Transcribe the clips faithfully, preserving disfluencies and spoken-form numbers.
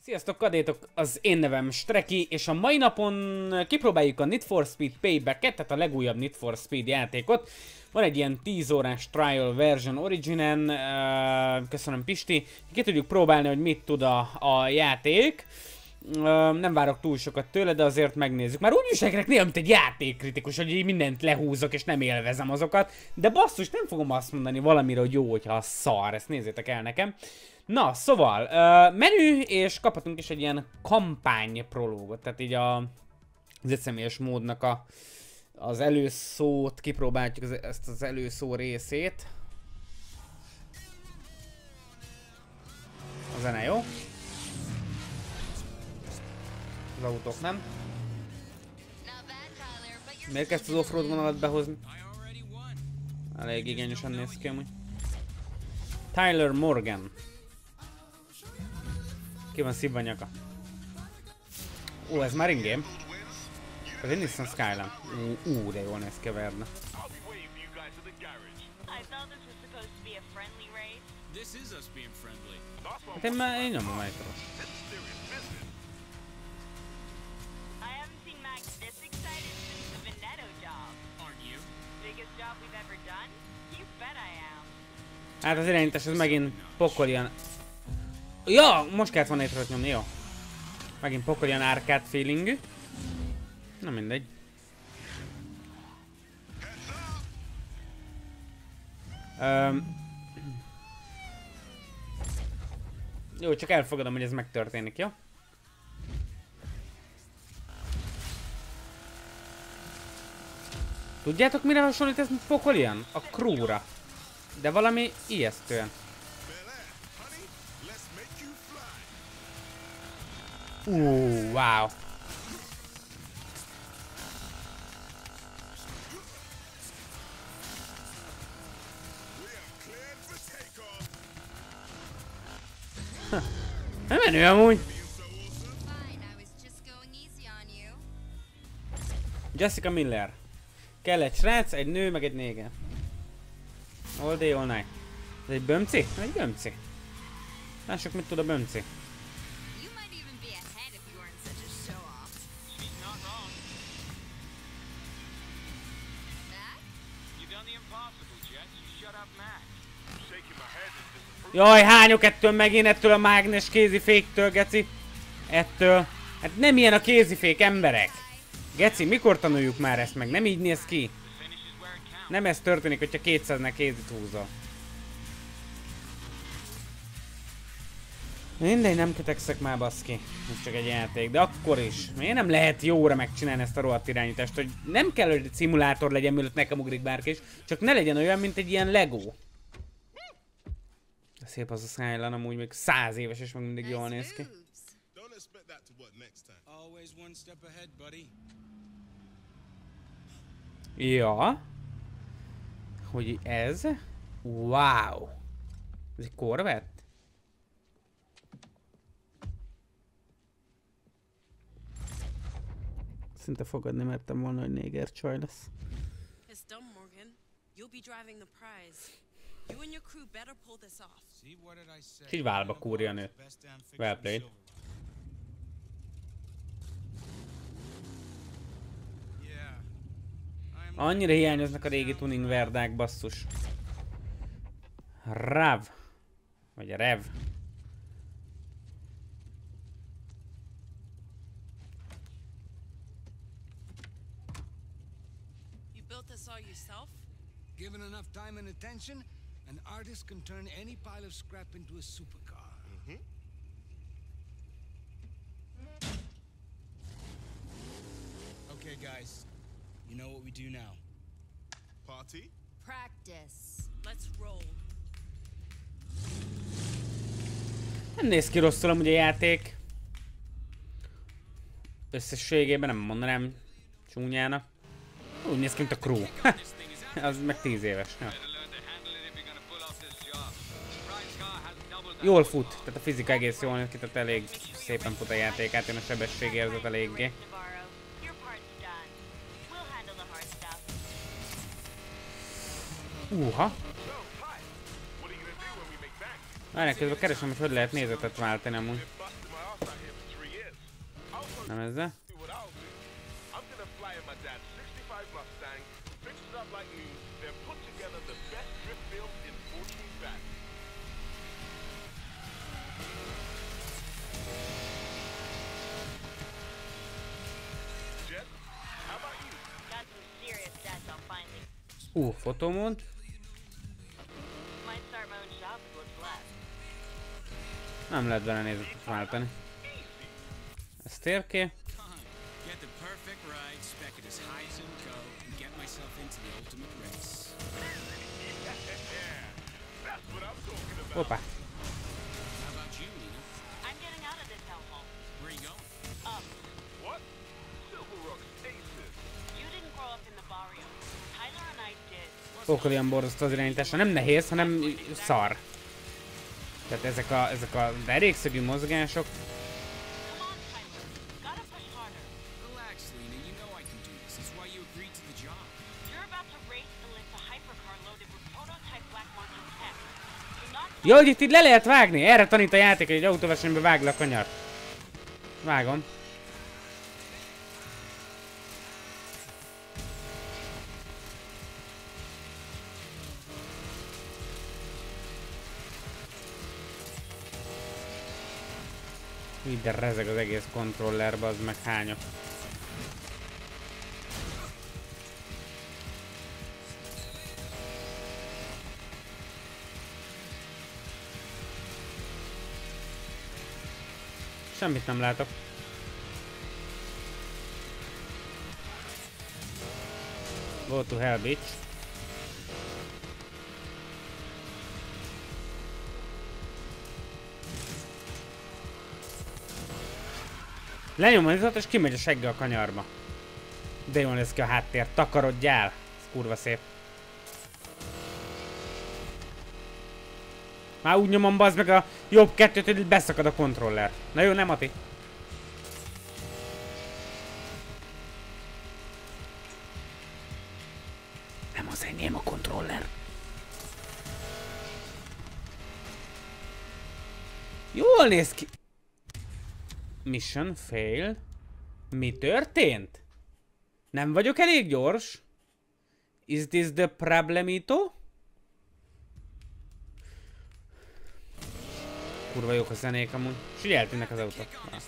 Sziasztok, kadétok! Az én nevem Streki, és a mai napon kipróbáljuk a Need for Speed Payback-et, tehát a legújabb Need for Speed játékot. Van egy ilyen tíz órás trial version originen, uh, köszönöm Pisti. Ki tudjuk próbálni, hogy mit tud a, a játék. Uh, nem várok túl sokat tőle, de azért megnézzük. Már úgy viselkedek néha, mint egy játékkritikus, hogy így mindent lehúzok és nem élvezem azokat. De basszus, nem fogom azt mondani valamire, hogy jó, hogyha szar. Ezt nézzétek el nekem. Na, szóval, uh, menü, és kaphatunk is egy ilyen kampány prológot, tehát így a, az egyszemélyes módnak a, az előszót, kipróbáljuk az, ezt az előszó részét. A zene jó. Az autók nem. Miért kezd az offroad vonalat behozni? Elég igényesen néz ki amúgy. Tyler Morgan. Ki van szívva nyaka? Ó, ez már in-game. Ez egy Nissan Skyline. Ú, ú, de jól néz ki a Verne. Hát én már én nyomom egy rossz. Hát az irányítás ez megint pokolian. Ja, most kellett volna étrőt nyomni, jó. Megint pokolian arcade feelingű. Na mindegy. Um, jó, csak elfogadom, hogy ez megtörténik, jó? Tudjátok, mire hasonlít ez pokolian? A Crew-ra. De valami ijesztően. Uuuuh, wow. Nem menő amúgy. Jessica Miller. Kell egy srác, egy nő, meg egy néger. All day, all night. Ez egy bömci? Egy bömci. Lássuk, mit tud a bömci. Jaj, hányok ettől megint, ettől a mágnes kéziféktől, geci. Ettől. Hát nem ilyen a kézifék, emberek. Geci, mikor tanuljuk már ezt meg? Nem így néz ki. Nem ez történik, hogyha kétszernek kézit húzol. Mindegy, nem kötekszek már, baszki. Ez csak egy játék, de akkor is. Miért nem lehet jóra megcsinálni ezt a rohadt irányítást, hogy nem kell, hogy egy szimulátor legyen, mielőtt nekem ugrik bárki is, csak ne legyen olyan, mint egy ilyen Lego. De szép az a Skyline, amúgy még száz éves, és még mindig jól néz ki. Ja. Hogy ez? Wow. Ez egy Corvette? Szinte fogadni mertem volna, hogy néger csaj lesz. Így válba kúrja a nőt. Well played. Annyira hiányoznak a régi tuning verdák, basszus. Rav. Vagy a Rev. Given enough time and attention, an artist can turn any pile of scrap into a supercar. Mm-hmm. Okay, guys. You know what we do now. Party? Practice. Let's roll. Nem néz ki rosszul amúgy a játék. Összességében nem mondanám csúnyának. Úgy néz ki, mint a Crew. Az meg tíz éves. Ja. Jól fut, tehát a fizika egész jól néz ki, tehát elég szépen fut a játék, át jön a sebességérzet eléggé. Uha! Várjál, közben keresem, hogy hogy lehet nézetet váltani amúgy. Nem ezzel. Ú, fotomód. Nem lehet vele nézetet váltani. Ez térké. Hoppá. Sokkal ilyen borzasztó az irányítása. Nem nehéz, hanem szar. Tehát ezek a, ezek a derékszögű mozgások. Jó, hogy itt így le lehet vágni! Erre tanít a játék, hogy egy autóversenyben vág le a kanyart. Vágom. Így de rezeg az egész kontrollerbe, az meg hányok. Semmit nem látok. Go to hell, bitch. Lenyomom az és kimegy a segge a kanyarba. De jól néz ki a háttér. Takarodjál! Ez kurva szép. Már úgy nyomom bazd meg a jobb kettőt, hogy beszakad a kontroller. Na jó, nem Ati. Nem az enyém a kontroller. Jól néz ki. Mission fail. Mi történt? Nem vagyok elég gyors? Is this the problemito? Kurva jók a zenék amúgy. És így eltűnnek az autók. Ah.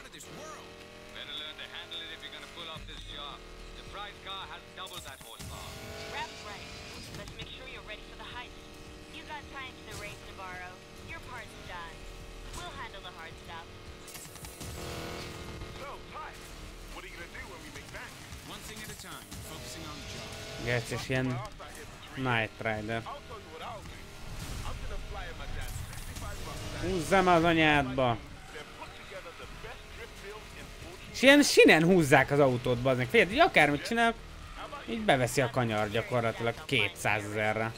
Gecses ilyen Night Rider. Húzzam az anyádba! És ilyen sinen húzzák az autót, bazdmeg. Figyelj, így akármit csinálok, így beveszi a kanyar gyakorlatilag kétszázezerre.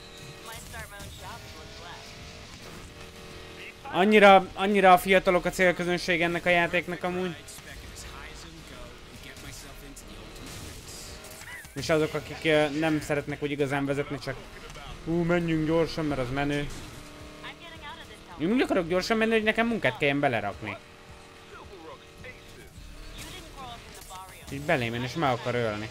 Annyira, annyira a fiatalok a célközönség ennek a játéknak amúgy. És azok, akik uh, nem szeretnek úgy igazán vezetni, csak hú, menjünk gyorsan, mert az menő. Én úgy akarok gyorsan menni, hogy nekem munkát kelljen belerakni. Így belém én, és meg akar ölni.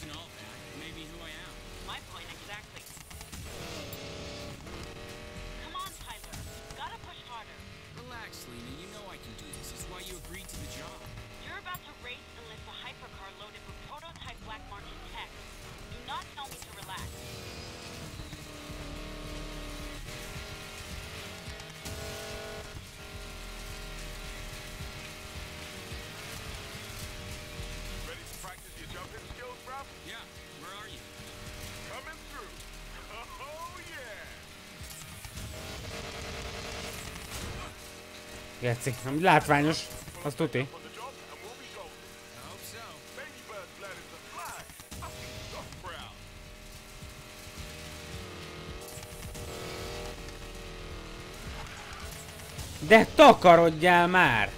Geci, ami látványos, az tuti. De takarodjál már!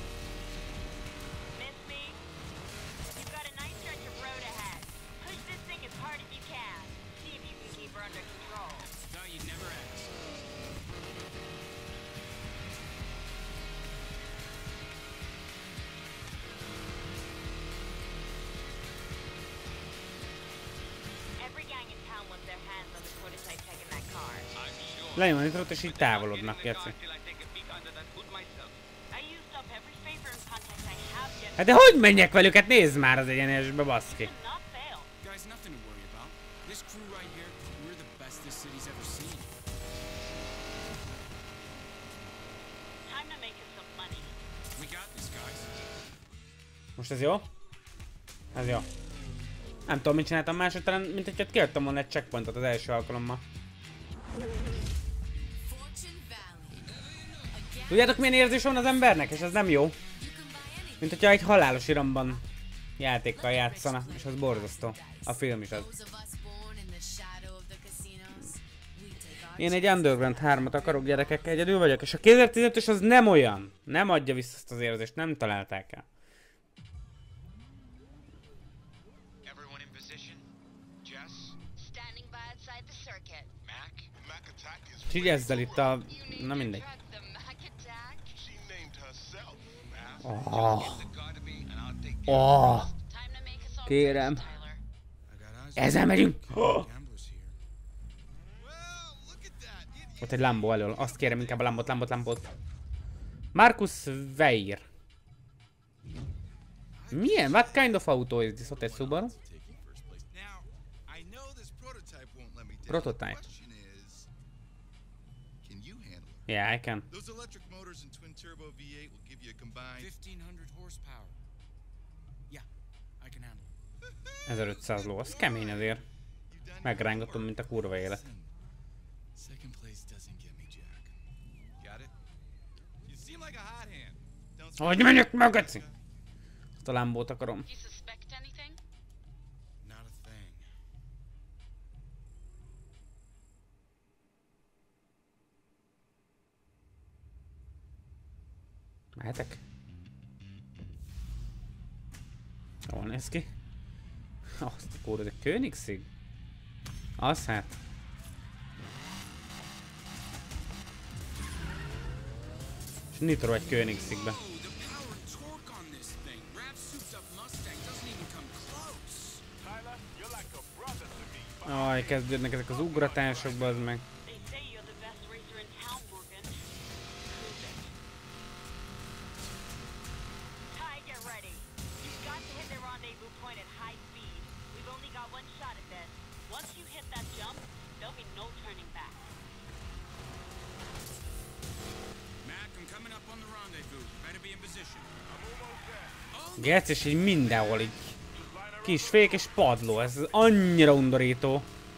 want their hands on the prototype tech in that car. Lenyom a nitrót és így távolodnak, Geci. I used up every favor and contact I have yet. Hát de hogy menjek velük? Hát nézd már az egyenesbe, baszki. Not fail. Guys, nothing to worry about. This crew right here, we're the best this city's ever seen. Time to make us some money. We got this, guys. Most ez jó? Ez jó. Nem tudom, mit csináltam másod, talán mint hogyha kiadtam volna egy checkpointot az első alkalommal. Tudjátok, milyen érzés van az embernek? És ez nem jó. Mint hogyha egy halálos iramban játékkal játszana, és az borzasztó. A film is az. Én egy Underground hármat akarok, gyerekek, egyedül vagyok, és a kétezer-tizenötös az nem olyan. Nem adja vissza azt az érzést, nem találták el. És így ezzel itt a... Na mindegy. Oh. Oh. Kérem. Ezzel megyünk! Oh. Ott egy Lambo elől. Azt kérem inkább a Lambot, Lambot, Lambot. Marcus Weir. Milyen? What kind of auto is this? Ott egy Subaru? Prototype. Yeah, I can. Those electric motors and twin turbo V eight will give you a combined fifteen hundred horsepower. Yeah, I can handle it. ezerötszáz ló, az kemény azért. Megrángatom, mint a kurva élet. Second place doesn't get me, Jack. Got it? You seem like a hot hand. Don't Hogy menjek meg, Geci? Azt a Lambót akarom. You suspect anything? Not a thing. Mehetek? Jól néz ki. Azt a kóra, de Königszig? Az hát. És nitro egy Königszigbe. The power and torque on this thing. Rav souped up Mustang doesn't even come close. Tyler, you're like a brother to me. Aj, kezdődnek ezek az ugratások, bazd meg. They say you're the best racer in town, Morgan. Prove it. Ty, get ready. You've got to hit the rendezvous point at high speed. We've only got one shot at this. Once you hit that jump, there'll be no turning back. Mac, I'm coming up on the rendezvous. Better be in position. Gec, és így mindenhol így. Kis fék és padló, ez annyira undorító.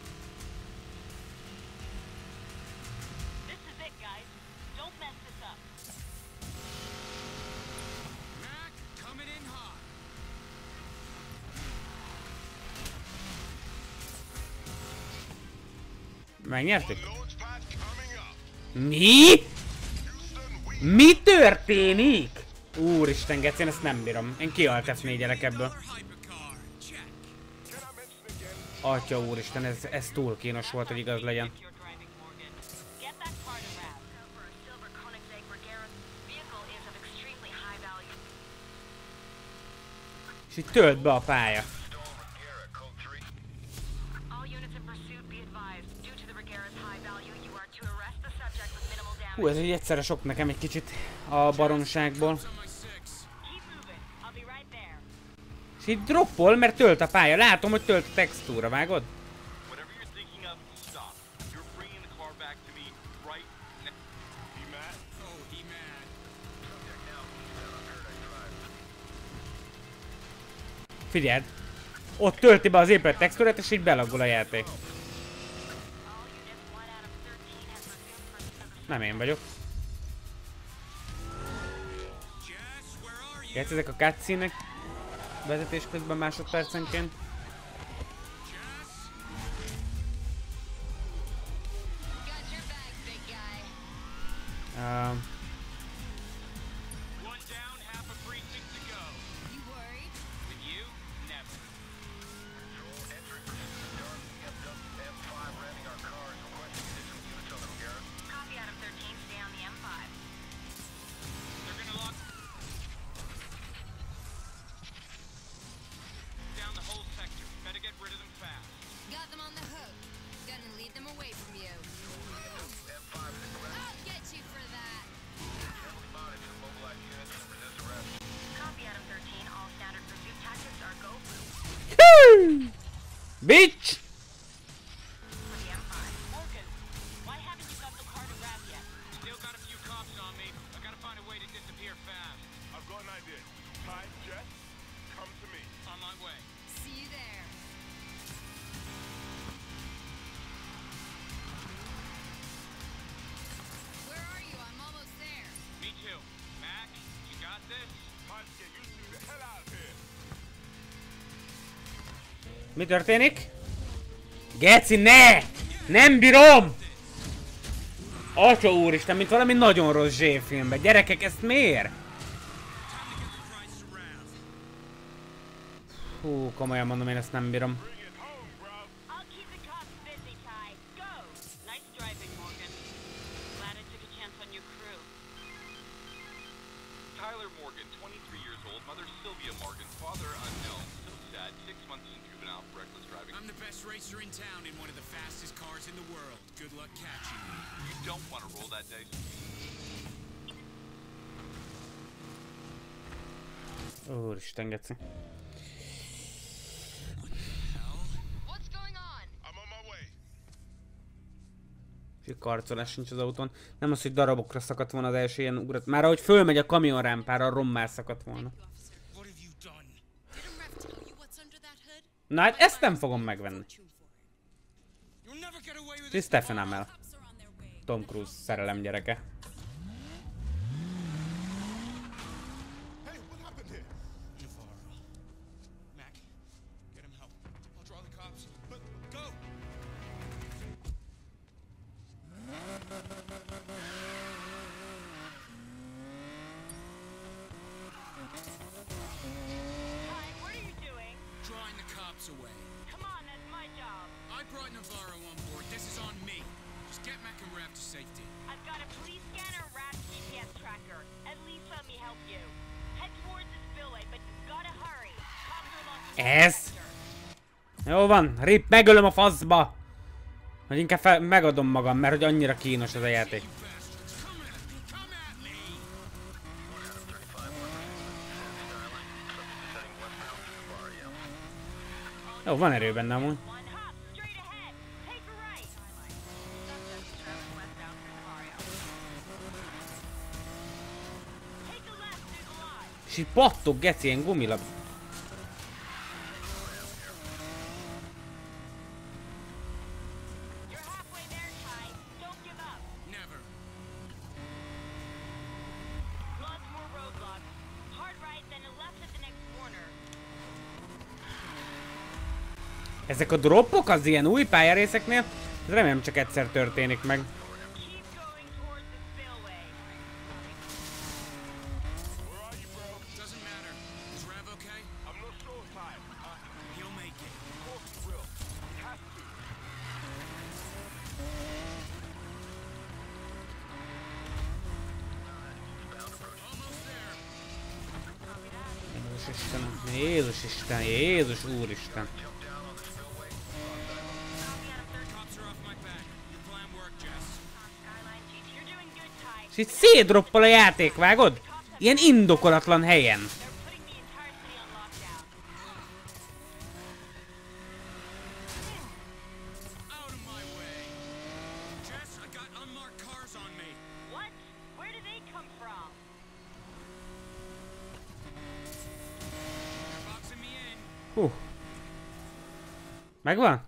This is it, guys. Don't mess this up. Mac, coming in hot. Megnyertük? Launchpad coming up. Mi? Houston, we Mi történik? Úristen, Geci, én ezt nem bírom. Én ki-alt F négyelek ebből. Hypercar. Check. can I mention again? Atya úristen, ez, ez túl kínos volt, hogy igaz legyen. You're driving, Morgan. Get that car to Rav. For a silver Koenigsegg Regera, vehicle is of extremely high value. És így tölt be a pálya. All units in pursuit be advised. Due to the Regera's high value, you are to arrest the subject with minimal damage. Hú, ez így egyszerre sok nekem egy kicsit a baromságból. On my six. Keep moving. I'll be right there. És így droppol, mert tölt a pálya. Látom, hogy tölt a textúra, vágod? Whatever you're thinking of, stop. You're bringing the car back to me right now. He mad? Oh, he mad. Figyeld! Ott tölti be az épület textúrát, és így belagol a játék. All units one out of thirteen has resumed pursuit of the Nem én vagyok. Jess, where are you? Játsz ezek a cutscene-ek vezetés közben másodpercenként. Jess? Got your back, big guy. Uh, One down, half a precinct to go. You worried? With you, never. Copy out of thirteen. Stay on the M five. They're gonna lock down the whole sector. Better get rid of them fast. Got them on the hook. Bitch! Morgan, why haven't you got the car to wrap yet? Still got a few cops on me. I gotta find a way to disappear fast. I've got an idea. Ty, Jess, come to me. On my way. See you there. Where are you? I'm almost there. Me too. Mac, you got this? Time to get you two the hell out of here. Mi történik? Geci, ne! Nem bírom! Atya úristen, mint valami nagyon rossz zsé-filmben. Gyerekek, ezt miért? Hú, komolyan mondom, én ezt nem bírom. I'll keep the cops busy, Ty. Go! Nice driving, Morgan. Glad I took a chance on your crew. Tyler Morgan, twenty-three years old, mother Sylvia Morgan, father unknown, so sad, six months in juvenile for reckless driving. I'm the best racer in town in one of the fastest cars in the world. Good luck catching me. You don't want to roll that dice. Úristen, Geci. What's going on? I'm on my way. Karcolás sincs az autón. Nem az, hogy darabokra szakadt volna az első ilyen ugrat. Már ahogy fölmegy a kamionrámpára, a rommá szakadt volna. What have you done? Didn't Rev tell you what's under that hood? Na hát ezt nem fogom megvenni. You'll never get away with És this. Stephen Amell. Cops are on their way. Tom Cruise szerelem gyereke. Hey, what happened here? Navarro. Mac, get him help. I'll draw the cops. But go! Ty, what are you doing? Drawing the cops away. Come on, that's my job. I brought Navarro on board. This is on me. Just get Mac and Rev to safety. I've got a police scanner and Rap's G P S tracker. At least let me help you. Head towards the spillway, but you've gotta hurry. Cops are lost in the Ez? sector. Jó van, rip, megölöm a faszba! Vagy inkább fel, megadom magam, mert hogy annyira kínos ez a játék. Bastards, come at me! Come at me! Jó, van erő benne amúgy. One hop, straight ahead. Take a right. Take a left through the lot. És így pattog, geci, ilyen gumilab. You're halfway there, Ty. Don't give up. Never. Lots more roadblocks. Hard right, then a left at the next corner. Ezek a droppok az ilyen új pályarészeknél, ez remélem csak egyszer történik meg. Keep going towards the spillway. Where are you, bro? Doesn't matter. Is Rev okay? I'm not sure, Ty. Uh, He'll make it. of course he will. He has to. Almost there. Jézus Istenem, Jézus Isten, Jézus Úristen. Cops are off my back. Your plan worked, Jess. Skyline G P. You're doing good, Ty. És itt szétdroppol a játék, vágod? Ilyen indokolatlan helyen. They're putting the entire city on lockdown. Out of my way. Jess, I got unmarked cars on me. What? Where do they come from? They're boxing me in. Hú. Megvan?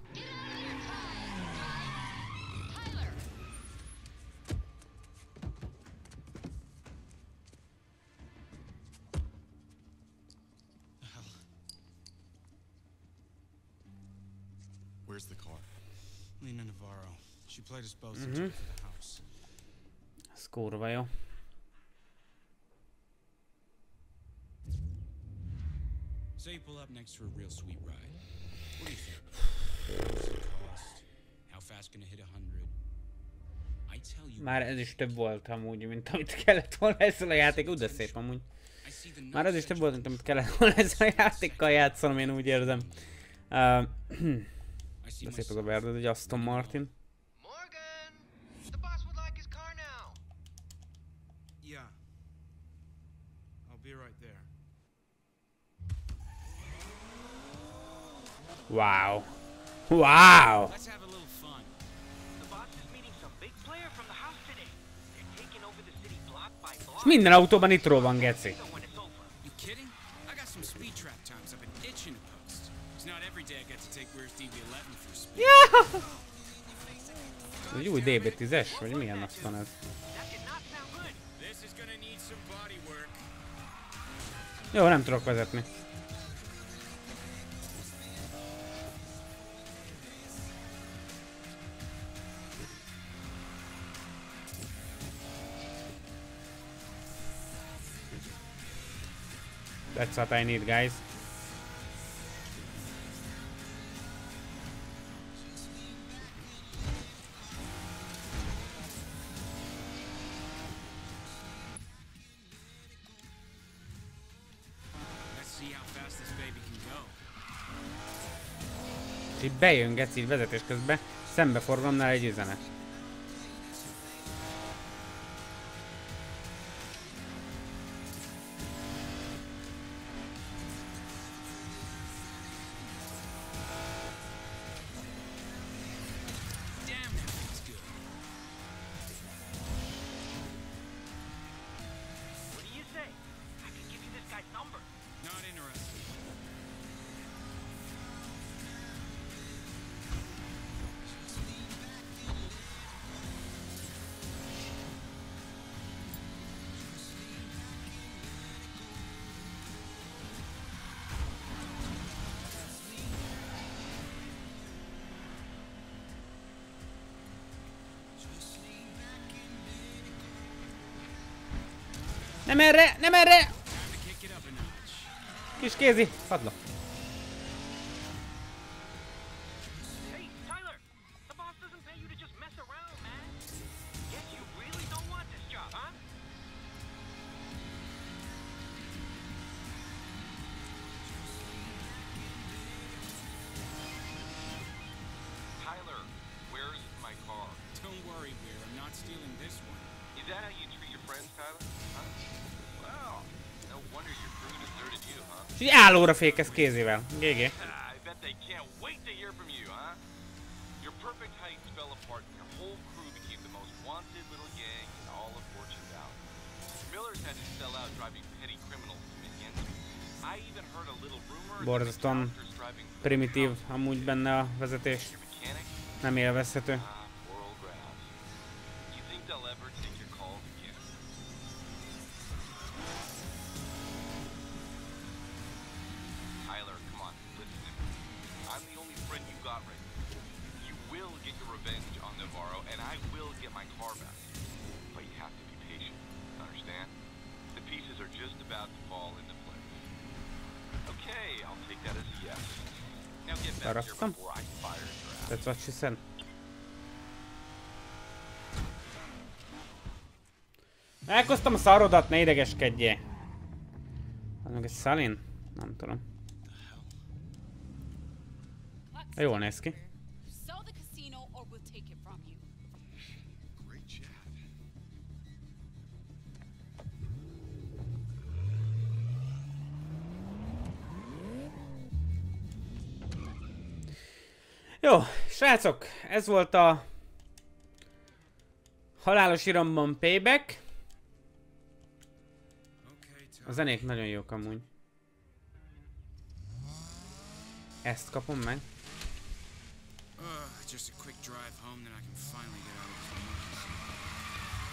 Tyler! Where's the car? Lena Navarro. She played us both and took it to the house. Ez kurva jó. Say you pull up next to a real sweet ride. What do you think? What's it cost? How fast can it hit a hundred? I tell you. Már ez is több volt amúgy, mint amit kellett volna ezzel a játék. Úgy de szép amúgy. I see the Már ez nice is több central volt, mint amit kellett volna ezzel a játékkal játszanom, én úgy érzem. Uh, I see de szép az a myself. verded, egy Aston Martin. Morgan! The boss would like his car now. Yeah. I'll be right there. Wow. Wow! Let's have a little fun. The boss is meeting some big player from the house today. They're taking over the city block by block. És minden autóban nitro van, geci. When it's over. You kidding? I got some speed trap times I've been itching to post. It's not every day I get to take Weir's D B eleven for speed. Egy új D B tízes? Vagy milyen aztán ez? That did not sound good. This is gonna need some body work. Jó, nem tudok vezetni. That's what I need, guys. Let's see how fast this baby can go. És így bejön, geci, így vezetés közben, szembeforgomnál egy üzenet. Damn, that feels good. What do you say? I can give you this guy's number. Not interested. Nem erre, nem erre! Time to kick it up a notch. Kis kézi, padlok. Hey, Tyler! The boss doesn't pay you to just mess around, man. Guess you really don't want this job, huh? Tyler, where's my car? Don't worry, Weir. I'm not stealing this one. Is that how you treat your friends, Tyler? Huh? Well, no wonder your crew deserted you, huh? És így állóra fékez kézével. gé gé. I bet they can't wait to hear from you, huh? Your perfect heights fell apart and your whole crew became the most wanted little gang in all of Fortune Valley. Millers had to sell out driving petty criminals to make ends meet. I even heard a little rumor that the Borzasztóan doctors driving primitív amúgy benne a vezetés. your mechanic. Nem élvezhető. Ah, poor old Grabs. You think they'll ever take your calls again? Tyler, come on, listen to me. I'm the only friend you got right now. You will get your revenge on Navarro, and I will get my car back. But you have to be patient, understand? The pieces are just about to fall into place. Okay, I'll take that as a yes. Now get back here Darasztam. before I fire your ass. That's what she said. Elkoztam a szarodat, ne idegeskedjél. Az meg egy Szalin? Nem tudom. De jól néz ki. Sell the casino or we'll take it from you. Great chat. Jó, srácok, ez volt a halálos iramban Payback. Okay, A Tyler. zenék nagyon jók amúgy. Ezt kapom meg. Ugh, just a quick drive home, then I can finally get out of this emergency.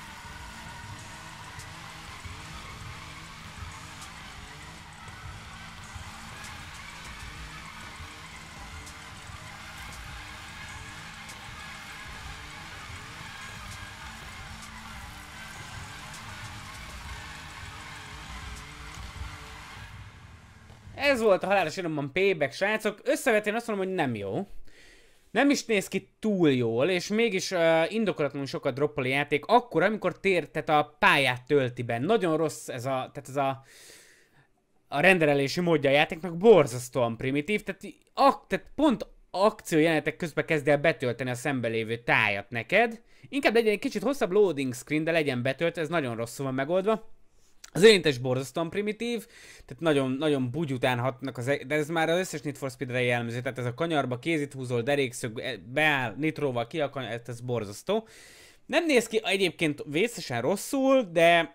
Ez volt a halálos iramban Payback, srácok. Összevetően azt mondom, hogy nem jó. Nem is néz ki túl jól, és mégis uh, indokolatlanul sokat droppol a játék, akkor, amikor tér, tehát a pályát tölti be. Nagyon rossz ez a, tehát ez a, a renderelési módja a játéknak, borzasztóan primitív, tehát, ak, tehát pont akciójelenetek közben kezd el betölteni a szembelévő tájat neked. Inkább legyen egy kicsit hosszabb loading screen, de legyen betöltve, ez nagyon rosszul van megoldva. Az érintés borzasztóan primitív, tehát nagyon, nagyon bugy után hatnak, az, de ez már az összes Need for Speed-re jellemző, tehát ez a kanyarba kézit húzol, derékszög, beáll, nitróval ki a kanyar, ez borzasztó. Nem néz ki egyébként vészesen rosszul, de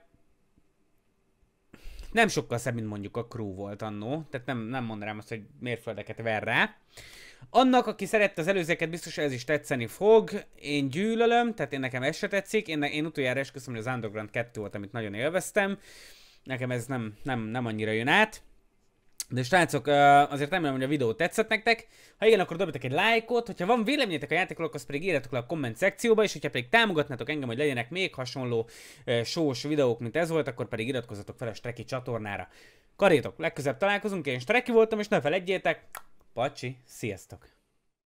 nem sokkal szebb, mint mondjuk a Crew volt annó, tehát nem, nem mondanám azt, hogy mérföldeket ver rá. Annak, aki szerette az előzőket, biztos ez is tetszeni fog. Én gyűlölöm, tehát én nekem ez se tetszik. Én, én utoljára esküszöm, hogy az Underground kettő volt, amit nagyon élveztem. Nekem ez nem, nem, nem annyira jön át. De srácok, azért remélem, hogy a videó tetszett nektek. Ha igen, akkor dobjatok egy lájkot. Hogyha van véleményetek a játékról, azt pedig írjátok le a komment szekcióba, és hogyha pedig támogatnátok engem, hogy legyenek még hasonló sós videók, mint ez volt, akkor pedig iratkozzatok fel a Streki csatornára. Karétok, legközelebb találkozunk, én Streki voltam, és ne feledjétek, pacsi, sziasztok!